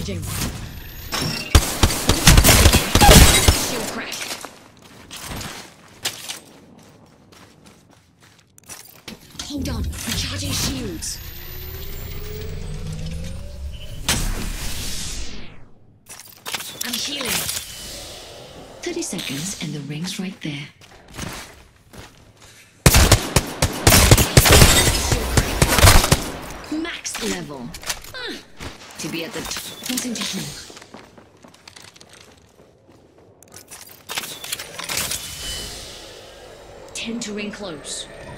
Charging. Shield crack. Hold on. Recharging shields. I'm healing. 30 seconds and the ring's right there. Max level. To be at the concentration. Tend to ring close.